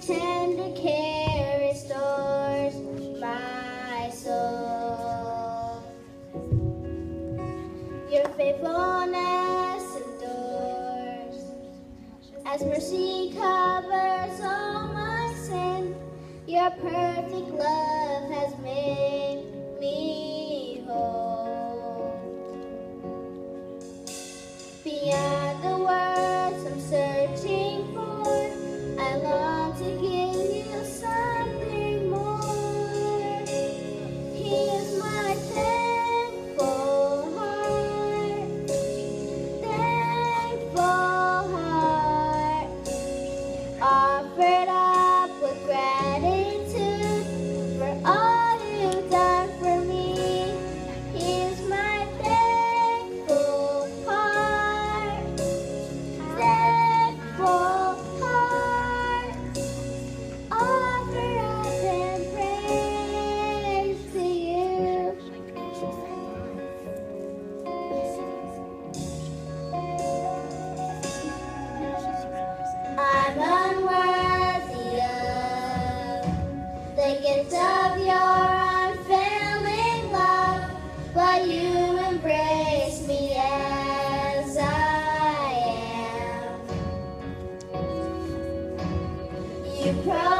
tender care restores my soul. Your faithfulness endures as mercy covers all my sin. Your perfect love has made me whole. Beyond the words I'm searching for, I long to give you something more. Here's my thankful heart, offered up with gratitude for all you've done for me. Here's my thankful heart, offer up and praise to you. I'm unworthy of the gift of your unfailing love, but you embrace me as I am. You